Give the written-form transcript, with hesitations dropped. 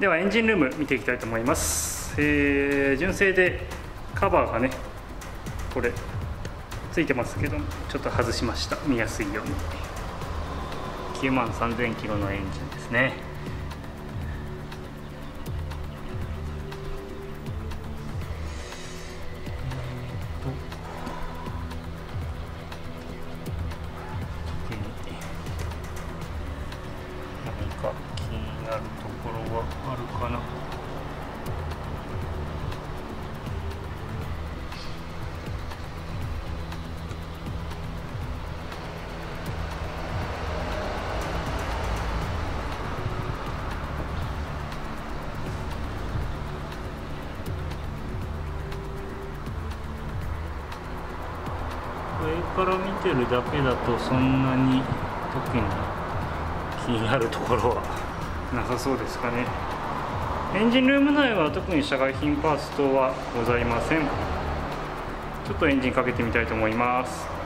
ではエンジンルーム見ていきたいと思います。純正でカバーがねこれついてますけど、ちょっと外しました、見やすいように。93,000キロのエンジンですね。何か気になるところはあるかな。上から見てるだけだとそんなに特に気になるところはなさそうですかね。エンジンルーム内は特に社外品パーツ等はございません。ちょっとエンジンかけてみたいと思います。